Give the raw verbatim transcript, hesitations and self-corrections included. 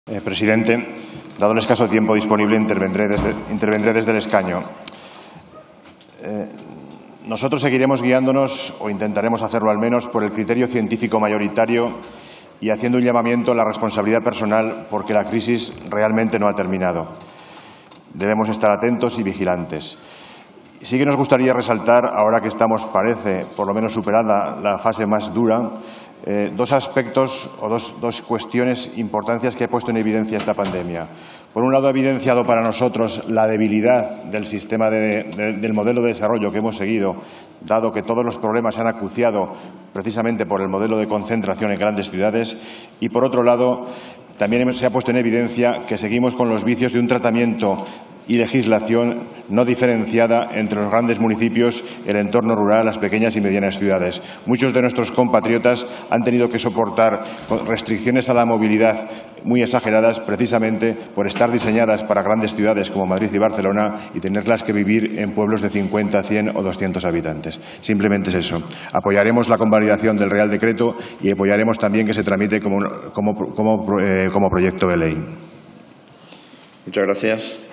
Eh, presidente, dado el escaso tiempo disponible, intervendré desde, intervendré desde el escaño. Eh, nosotros seguiremos guiándonos, o intentaremos hacerlo al menos, por el criterio científico mayoritario y haciendo un llamamiento a la responsabilidad personal, porque la crisis realmente no ha terminado. Debemos estar atentos y vigilantes. Sí que nos gustaría resaltar, ahora que estamos, parece, por lo menos superada la fase más dura, eh, dos aspectos o dos, dos cuestiones importantes que ha puesto en evidencia esta pandemia. Por un lado, ha evidenciado para nosotros la debilidad del sistema de, de, del modelo de desarrollo que hemos seguido, dado que todos los problemas se han acuciado precisamente por el modelo de concentración en grandes ciudades. Y, por otro lado, también se ha puesto en evidencia que seguimos con los vicios de un tratamiento y legislación no diferenciada entre los grandes municipios, el entorno rural, las pequeñas y medianas ciudades. Muchos de nuestros compatriotas han tenido que soportar restricciones a la movilidad muy exageradas precisamente por estar diseñadas para grandes ciudades como Madrid y Barcelona y tenerlas que vivir en pueblos de cincuenta, cien o doscientos habitantes. Simplemente es eso. Apoyaremos la convalidación del Real Decreto y apoyaremos también que se tramite como, como, como, eh, como proyecto de ley. Muchas gracias.